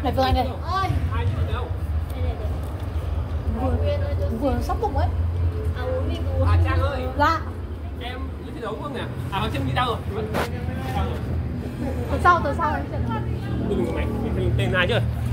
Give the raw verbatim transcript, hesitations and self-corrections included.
Này Phương Anh đây. Vừa, vừa sắp bụng ấy. À Trang ơi. Dạ. Em đi thi đấu không nè? À Trang đi đâu rồi? Từ sau, từ sau em sẽ. Đừng mày, mình tên ai chưa?